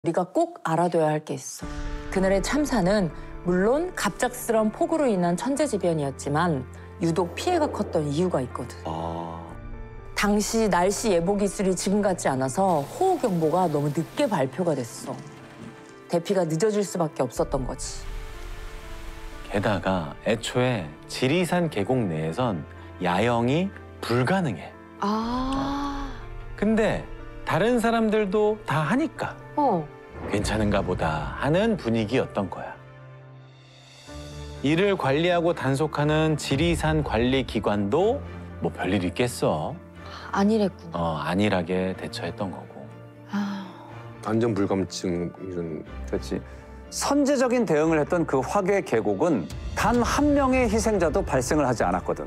우리가 꼭 알아둬야 할 게 있어. 그날의 참사는 물론 갑작스러운 폭우로 인한 천재지변이었지만 유독 피해가 컸던 이유가 있거든. 당시 날씨 예보 기술이 지금 같지 않아서 호우경보가 너무 늦게 발표가 됐어. 대피가 늦어질 수밖에 없었던 거지. 게다가 애초에 지리산 계곡 내에선 야영이 불가능해. 근데 다른 사람들도 다 하니까 괜찮은가 보다 하는 분위기였던 거야. 이를 관리하고 단속하는 지리산 관리기관도 뭐 별일 있겠어. 안일했구나. 안일하게 대처했던 거고. 안전 불감증 이런. 그렇지. 선제적인 대응을 했던 그 화괴 계곡은 단 한 명의 희생자도 발생을 하지 않았거든.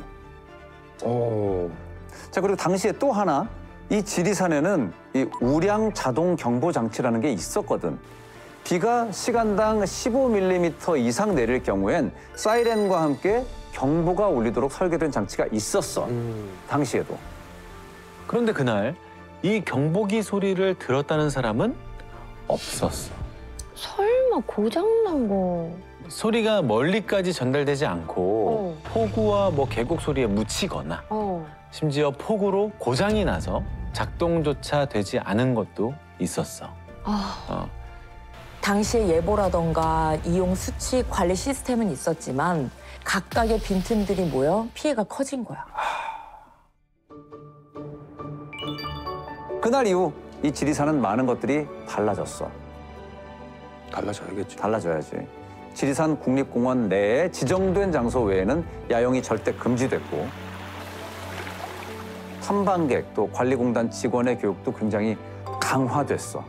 자, 그리고 당시에 또 하나, 이 지리산에는 이 우량 자동 경보 장치라는 게 있었거든. 비가 시간당 15mm 이상 내릴 경우엔 사이렌과 함께 경보가 울리도록 설계된 장치가 있었어. 당시에도. 그런데 그날 이 경보기 소리를 들었다는 사람은 없었어. 설마 고장난 거. 소리가 멀리까지 전달되지 않고 폭우와 뭐 계곡 소리에 묻히거나 심지어 폭우로 고장이 나서 작동조차 되지 않은 것도 있었어. 당시의 예보라던가 이용 수칙 관리 시스템은 있었지만 각각의 빈틈들이 모여 피해가 커진 거야. 그날 이후 이 지리산은 많은 것들이 달라졌어. 달라져야겠지. 달라져야지. 지리산 국립공원 내에 지정된 장소 외에는 야영이 절대 금지됐고, 탐방객 또 관리공단 직원의 교육도 굉장히 강화됐어.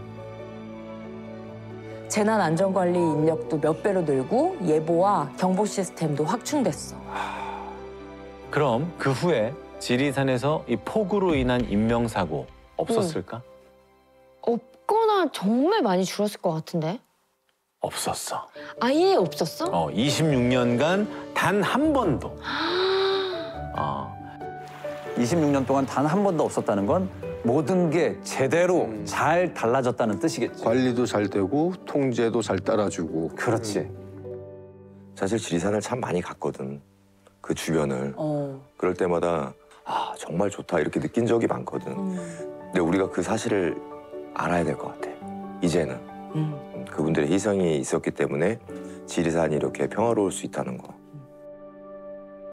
재난안전관리 인력도 몇 배로 늘고 예보와 경보 시스템도 확충됐어. 그럼 그 후에 지리산에서 이 폭우로 인한 인명사고 없었을까? 없거나 정말 많이 줄었을 것 같은데? 없었어. 아예 없었어? 26년간 단 한 번도. 26년 동안 단 한 번도 없었다는 건 모든 게 제대로 잘 달라졌다는 뜻이겠지. 관리도 잘 되고 통제도 잘 따라주고. 그렇지. 사실 지리산을 참 많이 갔거든. 그 주변을. 그럴 때마다 정말 좋다 이렇게 느낀 적이 많거든. 근데 우리가 그 사실을 알아야 될 것 같아. 이제는. 그분들의 희생이 있었기 때문에 지리산이 이렇게 평화로울 수 있다는 거.